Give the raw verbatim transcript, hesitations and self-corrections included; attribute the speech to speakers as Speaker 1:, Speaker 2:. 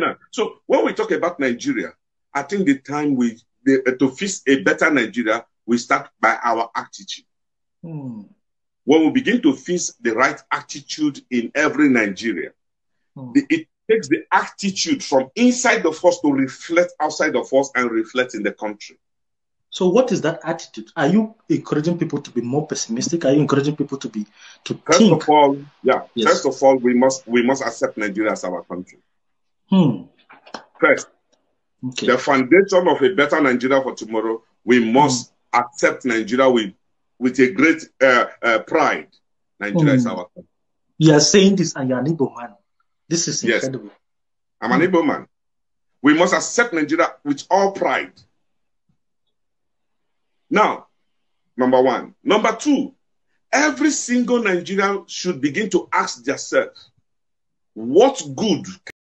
Speaker 1: Yeah. So when we talk about Nigeria, I think the time we the, uh, to fix a better Nigeria, we start by our attitude.
Speaker 2: Hmm.
Speaker 1: When we begin to fix the right attitude in every Nigeria,
Speaker 2: Hmm.
Speaker 1: the, it takes the attitude from inside of us to reflect outside of us and reflect in the country.
Speaker 2: So what is that attitude? Are you encouraging people to be more pessimistic? Are you encouraging people to be to
Speaker 1: First
Speaker 2: think?
Speaker 1: of all, yeah,
Speaker 2: Yes.
Speaker 1: first of all, we must we must accept Nigeria as our country.
Speaker 2: Hmm.
Speaker 1: First,
Speaker 2: Okay.
Speaker 1: the foundation of a better Nigeria for tomorrow, we must hmm. accept Nigeria with, with a great uh, uh, pride. Nigeria hmm. is our country.
Speaker 2: You are saying this and you're an Igbo man. This is
Speaker 1: yes.
Speaker 2: incredible.
Speaker 1: I'm an hmm. Igbo man. We must accept Nigeria with all pride. Now, number one. Number two, every single Nigerian should begin to ask themselves, what good